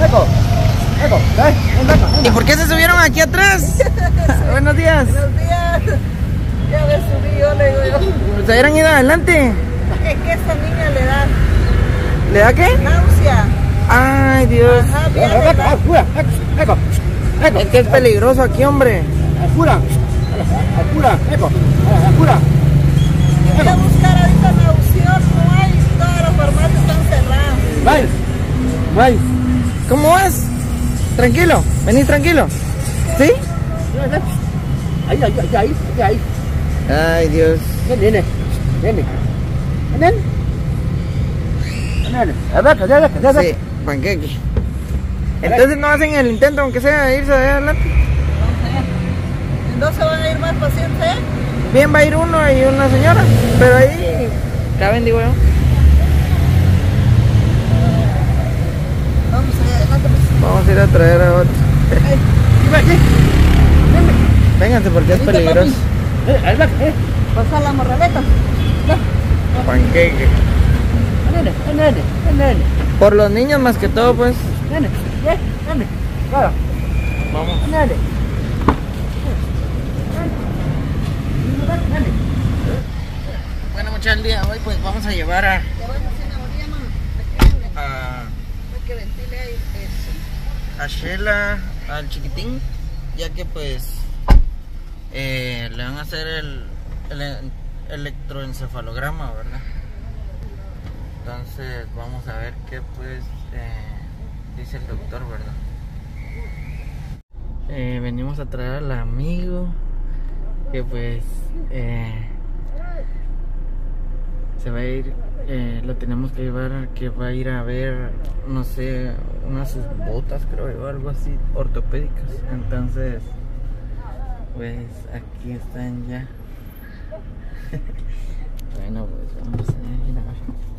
¿Y por qué se subieron aquí atrás? Buenos días. Buenos días. Ya me subí yo, le digo yo. ¿Se hubieran ido adelante? Es que esta niña le da ¿Le da qué? náusea. Ay, Dios. Ajá, bien, Es que es peligroso aquí, hombre. voy a buscar ahorita náusea, no hay, todas las farmacias están cerradas. ¿Cómo vas? Tranquilo, venís tranquilo. ¿Sí? Ay, Dios. Sí, panqueque. Entonces no hacen el intento, aunque sea de irse de adelante. No se van a ir más pacientes, ¿eh? Bien, va a ir uno y una señora, pero ahí caben, digo yo. Vamos allá adelante, pues. Vamos a ir a traer a otro. Vénganse porque es peligroso. Pasa la morraleta. Panqueque. Por los niños más que todo, pues. Vamos. Bueno, muchachos, el día de hoy pues vamos a llevar a Sheila al chiquitín, ya que pues le van a hacer el electroencefalograma, ¿verdad? Entonces vamos a ver qué pues dice el doctor, ¿verdad? Venimos a traer al amigo que pues se va a ir, lo tenemos que llevar, que va a ir a ver, no sé, unas botas creo yo, algo así, ortopédicas. Entonces pues aquí están ya. Bueno, pues vamos a ir a ver.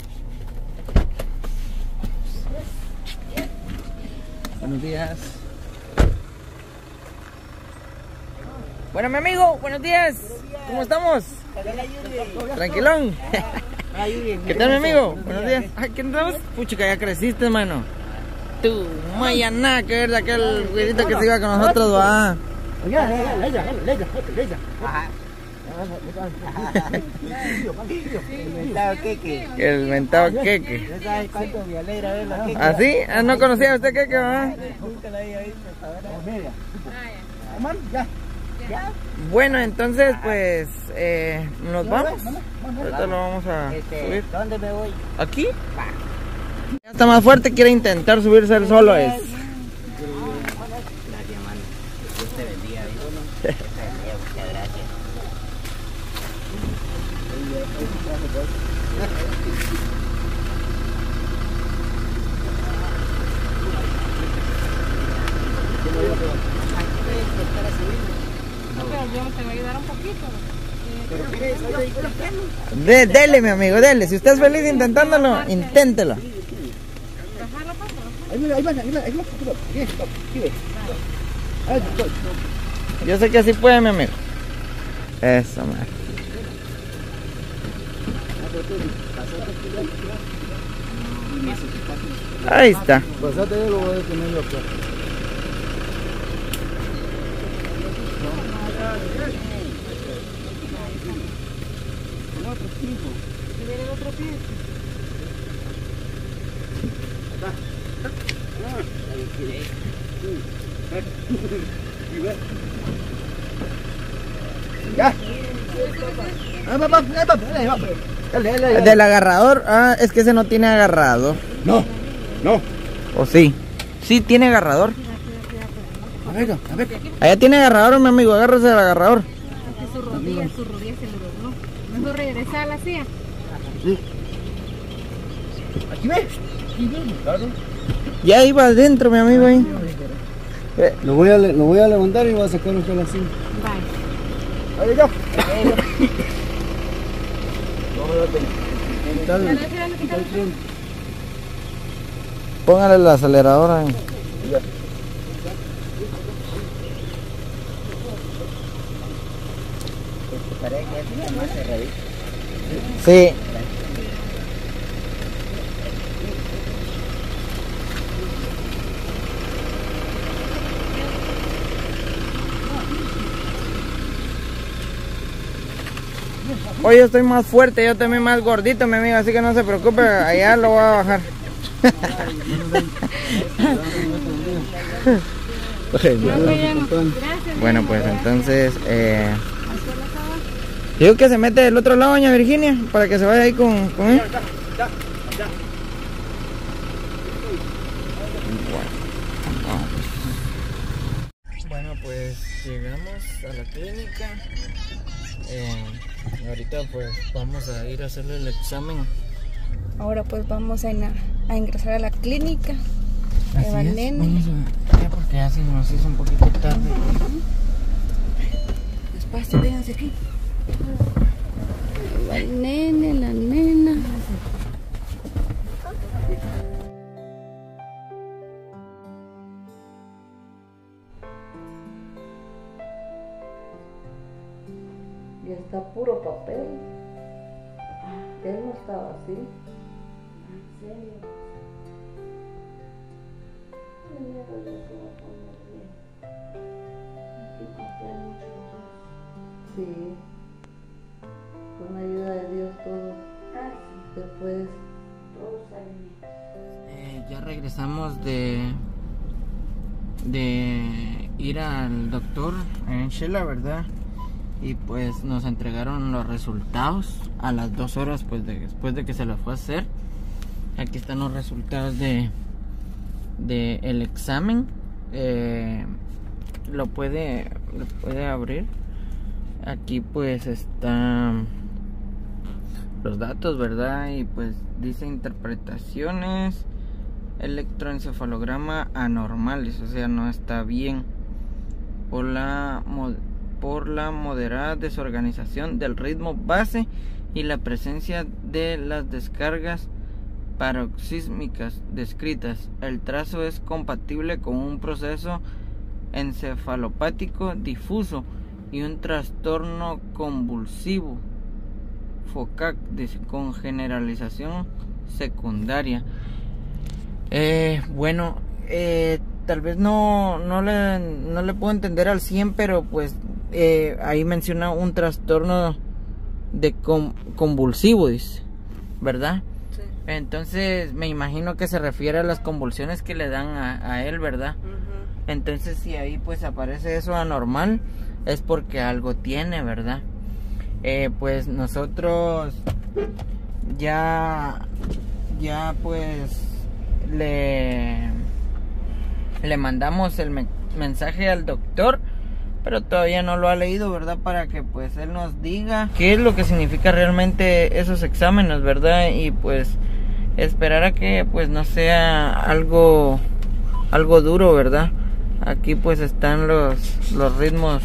Buenos días. Bueno, mi amigo, buenos días. ¿Cómo estamos? Tranquilón. ¿Qué tal, mi amigo? Buenos días. Ay, ¿qué andamos? Puchica, ya creciste, mano. Tú, Mayana, que ver de aquel güerito que se iba con nosotros, va. El mentado queque. ¿Ah, sí? Ah, ¿no conocía a usted queque, va? Bueno, entonces pues nos vamos. Ahorita lo vamos a subir. ¿Dónde me voy? ¿Aquí? Ya está más fuerte, quiere intentar subirse él solo. Es. Gracias, mano. Dios te bendiga, Dios te bendiga, muchas gracias. Yo te voy a ayudar un poquito. Dele, mi amigo, dele. Si usted es feliz intentándolo, inténtelo. Yo sé que así puede, mi amigo. Eso, man. Ahí está. Pasate, yo lo voy a detener yo acá. El otro piso. ¿Se viene el otro piso? Ya. Del agarrador, ah, es que ese no tiene agarrador. No. ¿O sí? Sí, tiene agarrador. A ver. Allá tiene agarrador, mi amigo, agárrese del agarrador. Es que su rodilla se le dobló. Mejor regresar a la silla. Sí. Aquí ves. Ya iba adentro, mi amigo, ahí. Lo voy a levantar y voy a sacar usted la cinta. Bye. Ahí yo. Póngale el acelerador ahí. Sí. Hoy yo estoy más fuerte, yo también más gordito, mi amigo, así que no se preocupe, allá lo voy a bajar. Bueno, pues entonces digo que se mete del otro lado, doña Virginia, para que se vaya ahí con él. Bueno, pues llegamos a la clínica. Ahorita pues vamos a ir a hacerle el examen. Ahora pues vamos a ingresar a la clínica. Así Lleva el es, nene. vamos a, porque ya se nos hizo un poquito tarde. Despacio, véanse aquí. Lleva el nene, la nena. Y está puro papel. Él no estaba así. ¿En serio? Primero yo se va a poner bien. Hay que confiar mucho en Dios. Sí. Con la ayuda de Dios todo se puede. Todo sale bien. Ya regresamos de ir al doctor en Shela, ¿verdad? Y pues nos entregaron los resultados a las 2 horas pues después de que se lo fue a hacer. Aquí están los resultados de el examen. Lo puede abrir. Aquí pues están los datos, ¿verdad? Y pues dice interpretaciones, electroencefalograma anormales, o sea, no está bien por la moderada desorganización del ritmo base y la presencia de las descargas paroxísmicas descritas. El trazo es compatible con un proceso encefalopático difuso y un trastorno convulsivo focal con generalización secundaria. Bueno, tal vez no le puedo entender al 100, pero pues ahí menciona un trastorno de convulsivo, dice, ¿verdad? Sí. Entonces me imagino que se refiere a las convulsiones que le dan a él, ¿verdad? Entonces si ahí pues aparece eso anormal, es porque algo tiene, ¿verdad? Pues nosotros ya pues le mandamos el mensaje al doctor, pero todavía no lo ha leído, ¿verdad? Para que pues él nos diga qué es lo que significa realmente esos exámenes, ¿verdad? Y pues esperar a que pues no sea algo duro, ¿verdad? Aquí pues están los ritmos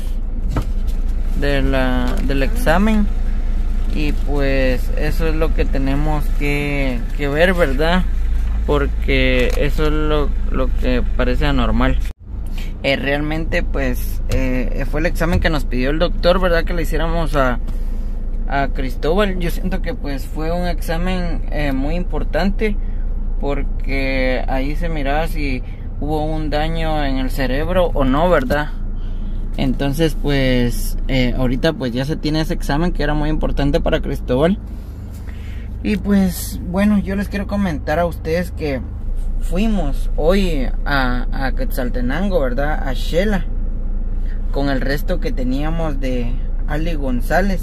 del examen, y pues eso es lo que tenemos que ver, ¿verdad? Porque eso es lo que parece anormal. Realmente pues fue el examen que nos pidió el doctor, ¿verdad? Que le hiciéramos a Cristóbal. Yo siento que pues fue un examen muy importante, porque ahí se miraba si hubo un daño en el cerebro o no, ¿verdad? Entonces pues ahorita pues ya se tiene ese examen que era muy importante para Cristóbal. Y pues bueno, yo les quiero comentar a ustedes que fuimos hoy a Quetzaltenango, ¿verdad? A Shela, con el resto que teníamos de Ali González,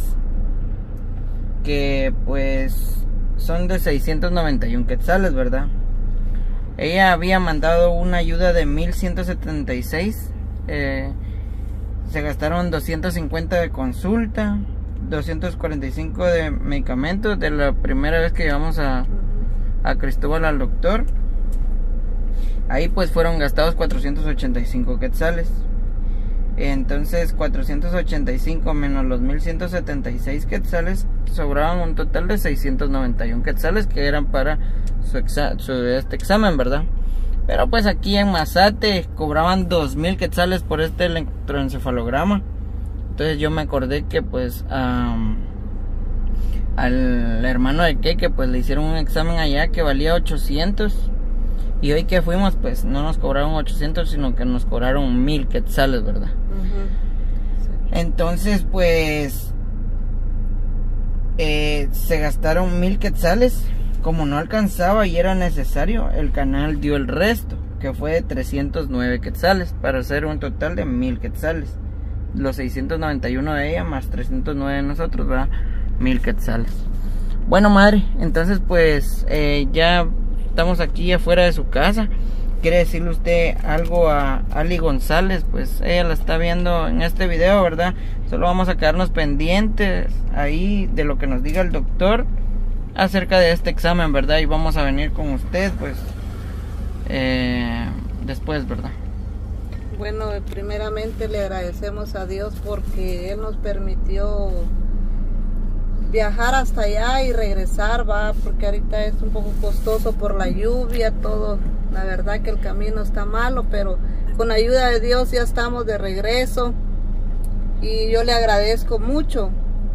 que pues son de 691 quetzales, ¿verdad? Ella había mandado una ayuda de 1176. Se gastaron 250 de consulta, 245 de medicamentos de la primera vez que llevamos a Cristóbal al doctor. Ahí pues fueron gastados 485 quetzales. Entonces 485 menos los 1176 quetzales sobraban un total de 691 quetzales, que eran para este examen, ¿verdad? Pero pues aquí en Mazate cobraban 2000 quetzales por este electroencefalograma. Entonces yo me acordé que pues al hermano de Keke pues le hicieron un examen allá que valía 800. Y hoy que fuimos pues no nos cobraron 800, sino que nos cobraron 1000 quetzales, ¿verdad? Entonces pues se gastaron 1000 quetzales. Como no alcanzaba y era necesario, el canal dio el resto, que fue de 309 quetzales, para hacer un total de 1000 quetzales. Los 691 de ella más 309 de nosotros, ¿verdad? 1000 quetzales. Bueno, madre, entonces pues ya estamos aquí afuera de su casa. ¿Quiere decirle usted algo a Ali González? Pues ella la está viendo en este video, ¿verdad? Solo vamos a quedarnos pendientes ahí de lo que nos diga el doctor acerca de este examen, ¿verdad? Y vamos a venir con usted, pues, después, ¿verdad? Bueno, primeramente le agradecemos a Dios porque Él nos permitió viajar hasta allá y regresar, va, porque ahorita es un poco costoso por la lluvia, todo. La verdad que el camino está malo, pero con ayuda de Dios ya estamos de regreso. Y yo le agradezco mucho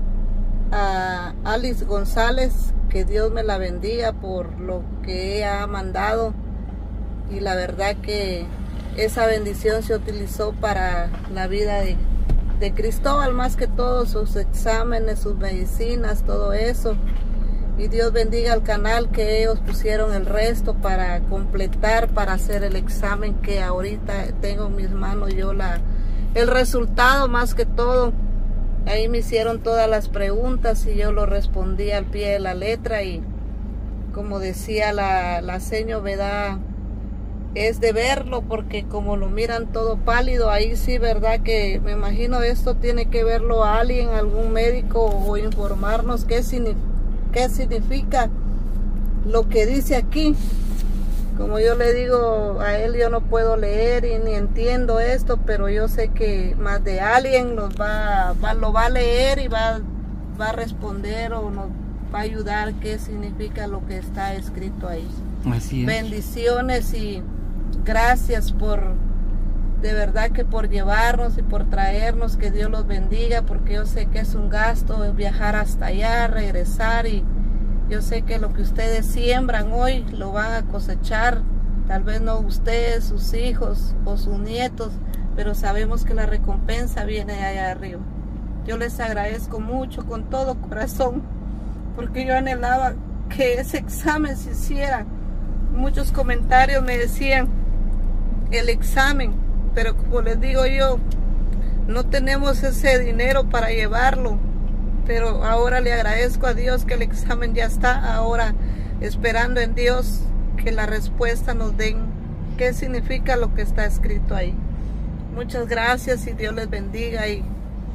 a Alice González, que Dios me la bendiga por lo que ella ha mandado, y la verdad que esa bendición se utilizó para la vida de Cristóbal, más que todo, sus exámenes, sus medicinas, todo eso. Y Dios bendiga al canal, que ellos pusieron el resto para completar, para hacer el examen que ahorita tengo en mis manos yo el resultado, más que todo. Ahí me hicieron todas las preguntas y yo lo respondí al pie de la letra, y como decía la seño, ¿verdad? Es de verlo, porque como lo miran todo pálido, ahí sí, ¿verdad? Que me imagino esto tiene que verlo a alguien, algún médico, o informarnos qué significa lo que dice aquí. Como yo le digo a él, yo no puedo leer y ni entiendo esto, pero yo sé que más de alguien lo va a leer y va a responder, o nos va a ayudar qué significa lo que está escrito ahí. Así es. Bendiciones y gracias de verdad que por llevarnos y por traernos, que Dios los bendiga, porque yo sé que es un gasto viajar hasta allá, regresar, y yo sé que lo que ustedes siembran hoy lo van a cosechar, tal vez no ustedes, sus hijos o sus nietos, pero sabemos que la recompensa viene de allá arriba. Yo les agradezco mucho con todo corazón, porque yo anhelaba que ese examen se hiciera. Muchos comentarios me decían el examen, pero como les digo yo, no tenemos ese dinero para llevarlo. Pero ahora le agradezco a Dios que el examen ya está, ahora esperando en Dios que la respuesta nos den qué significa lo que está escrito ahí. Muchas gracias y Dios les bendiga, y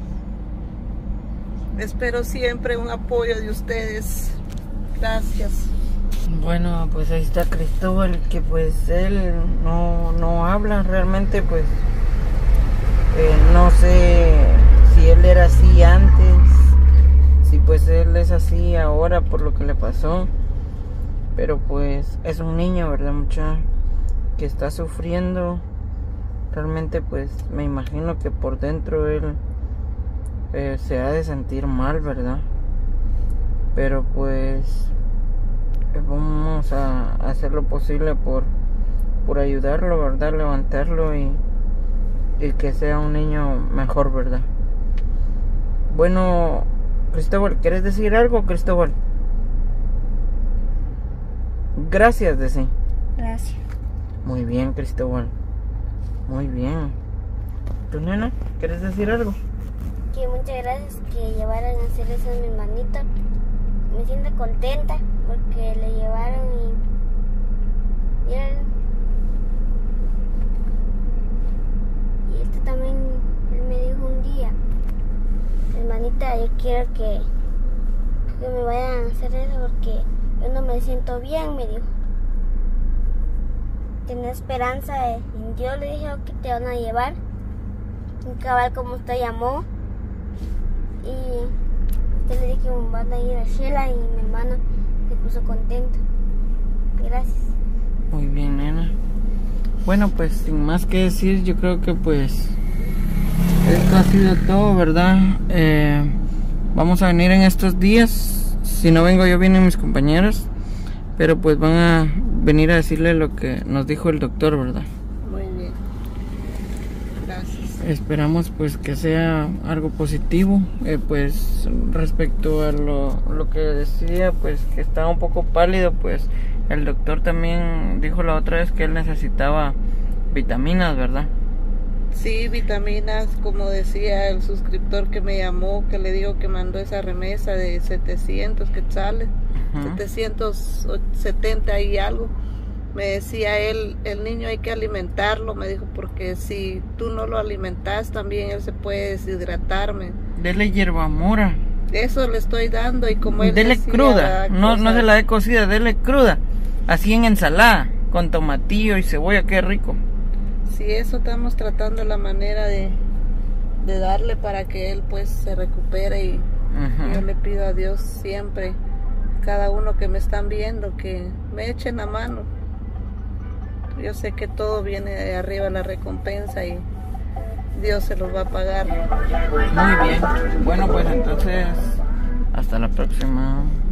espero siempre un apoyo de ustedes. Gracias. Bueno, pues ahí está Cristóbal, que pues él no habla realmente, pues no sé si él era así antes, si pues él es así ahora por lo que le pasó, pero pues es un niño, ¿verdad, muchacho? Que está sufriendo. Realmente pues me imagino que por dentro él se ha de sentir mal, ¿verdad? Pero pues vamos a hacer lo posible por ayudarlo, ¿verdad? Levantarlo y que sea un niño mejor, ¿verdad? Bueno, Cristóbal, ¿quieres decir algo, Cristóbal? Gracias, decí. Gracias. Muy bien, Cristóbal. Muy bien. ¿Tu nena? ¿Quieres decir algo? Que muchas gracias que llevaron a hacer eso a mi hermanito. Me siento contenta porque le llevaron y esto también él me dijo un día, hermanita, yo quiero que me vayan a hacer eso porque yo no me siento bien, me dijo. Tenía esperanza en Dios, le dije que te van a llevar, un cabal como usted llamó, y usted le dije que van a ir a Sheila, y mi hermano se puso contento. Gracias. Muy bien, nena. Bueno, pues sin más que decir, yo creo que pues esto ha sido todo, ¿verdad? Vamos a venir en estos días. Si no vengo yo, vienen mis compañeros, pero pues van a venir a decirle lo que nos dijo el doctor, ¿verdad? Muy bien. Gracias. esperamos pues que sea algo positivo. Pues respecto a lo que decía, pues que estaba un poco pálido, pues el doctor también dijo la otra vez que él necesitaba vitaminas, ¿verdad? Sí, vitaminas, como decía el suscriptor que me llamó, que le digo que mandó esa remesa de 700 quetzales, 770 y algo. Me decía él, el niño hay que alimentarlo, me dijo, porque si tú no lo alimentas también él se puede deshidratarme. Dele hierba mora. Eso le estoy dando y como él dele decía, cruda, no se la dé cocida, dele cruda, así en ensalada, con tomatillo y cebolla, qué rico. Sí, eso estamos tratando la manera de darle para que él pues se recupere y yo le pido a Dios siempre, cada uno que me están viendo, que me echen la mano. Yo sé que todo viene de arriba, la recompensa, y Dios se los va a pagar. Muy bien, bueno pues entonces hasta la próxima.